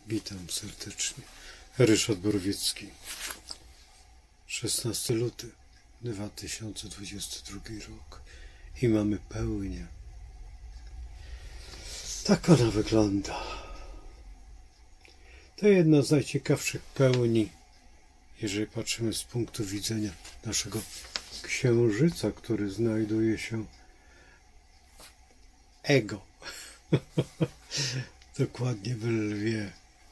Witam serdecznie. Ryszard Borowiecki. 16 luty 2022 rok i mamy pełnię. Tak ona wygląda. To jedna z najciekawszych pełni, jeżeli patrzymy z punktu widzenia naszego księżyca, który znajduje się ego. Dokładnie w Lwie.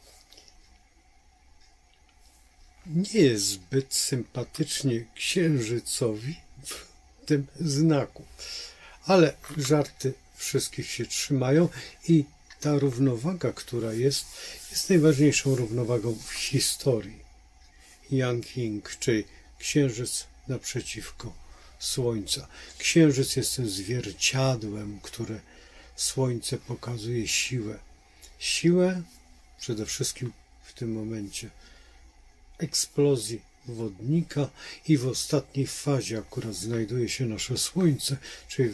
Nie jest zbyt sympatycznie księżycowi w tym znaku, ale żarty wszystkich się trzymają i ta równowaga, która jest najważniejszą równowagą w historii. Yang-Yin, czyli księżyc naprzeciwko słońca. Księżyc jest tym zwierciadłem, które słońce pokazuje siłę. Siłę przede wszystkim w tym momencie eksplozji wodnika i w ostatniej fazie akurat znajduje się nasze słońce, czyli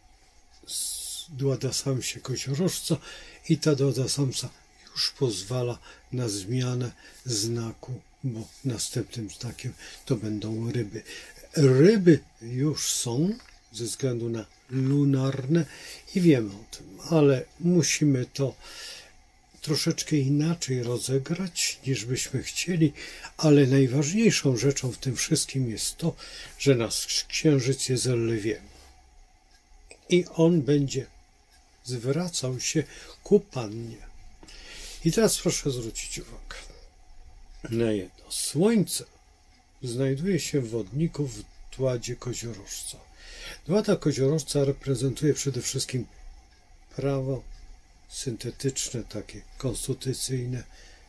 Dwada Samsa koziorożca i ta Dwada Samsa już pozwala na zmianę znaku, bo następnym znakiem to będą ryby. Ryby już są ze względu na lunarne i wiemy o tym, ale musimy to troszeczkę inaczej rozegrać, niż byśmy chcieli, ale najważniejszą rzeczą w tym wszystkim jest to, że nasz księżyc jest lwiem i on będzie zwracał się ku pannie. I teraz proszę zwrócić uwagę na jedno. Słońce znajduje się w wodniku w Dwadzie koziorożca. Dwada koziorożca reprezentuje przede wszystkim prawo syntetyczne, takie konstytucyjne,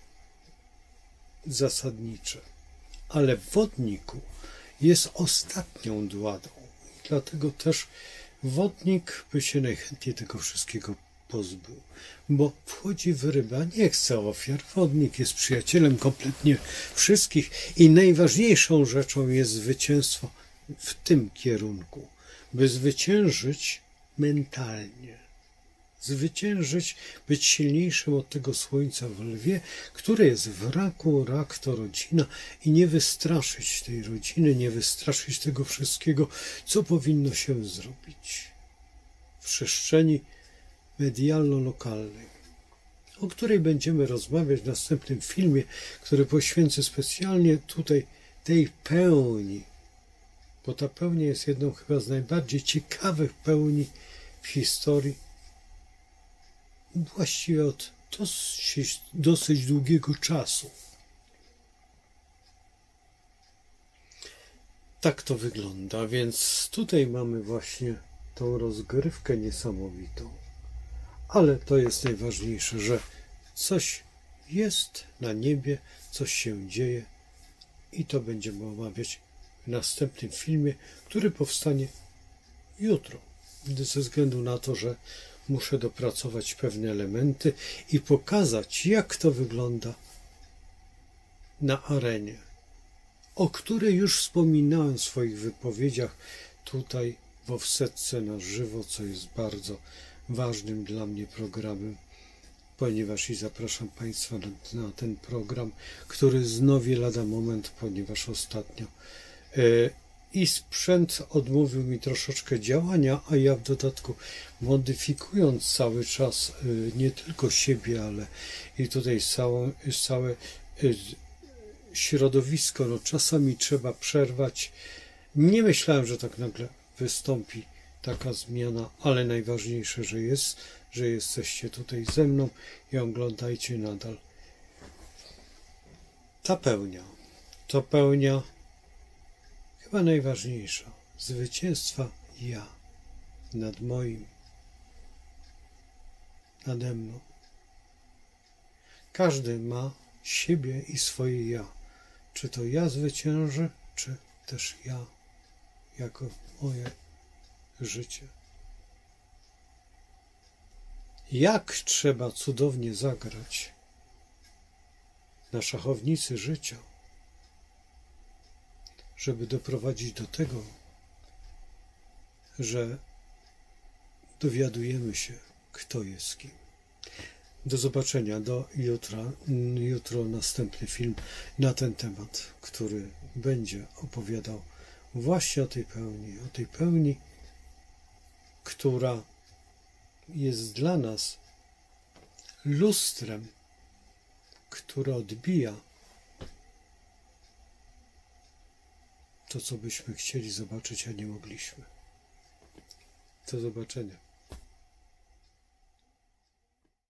zasadnicze. Ale w wodniku jest ostatnią dładą. Dlatego też wodnik by się najchętniej tego wszystkiego pozbył, bo wchodzi w ryba, nie chce ofiar. Wodnik jest przyjacielem kompletnie wszystkich i najważniejszą rzeczą jest zwycięstwo w tym kierunku, by zwyciężyć mentalnie. Zwyciężyć, być silniejszym od tego słońca w lwie, które jest w raku, rak to rodzina i nie wystraszyć tej rodziny, nie wystraszyć tego wszystkiego, co powinno się zrobić w przestrzeni medialno-lokalnej, o której będziemy rozmawiać w następnym filmie, który poświęcę specjalnie tutaj tej pełni, bo ta pełnia jest jedną chyba z najbardziej ciekawych pełni w historii, właściwie od dosyć długiego czasu. Tak to wygląda, więc tutaj mamy właśnie tą rozgrywkę niesamowitą. Ale to jest najważniejsze, że coś jest na niebie, coś się dzieje i to będziemy omawiać w następnym filmie, który powstanie jutro, ze względu na to, że muszę dopracować pewne elementy i pokazać, jak to wygląda na arenie, o której już wspominałem w swoich wypowiedziach tutaj w Offsetce na żywo, co jest bardzo ważnym dla mnie programem, ponieważ i zapraszam Państwa na ten program, który wznowię lada moment, ponieważ ostatnio i sprzęt odmówił mi troszeczkę działania, a ja w dodatku modyfikując cały czas nie tylko siebie, ale i tutaj całe środowisko, no czasami trzeba przerwać. Nie myślałem, że tak nagle wystąpi taka zmiana, ale najważniejsze, że jesteście tutaj ze mną i oglądajcie nadal. To pełnia chyba najważniejsza, zwycięstwa ja nad moim, nade mną. Każdy ma siebie i swoje ja. Czy to ja zwyciężę, czy też ja jako moje życie. Jak trzeba cudownie zagrać na szachownicy życia, żeby doprowadzić do tego, że dowiadujemy się, kto jest kim. Do zobaczenia, do jutra. Jutro następny film na ten temat, który będzie opowiadał właśnie o tej pełni, która jest dla nas lustrem, które odbija to, co byśmy chcieli zobaczyć, a nie mogliśmy. Do zobaczenia.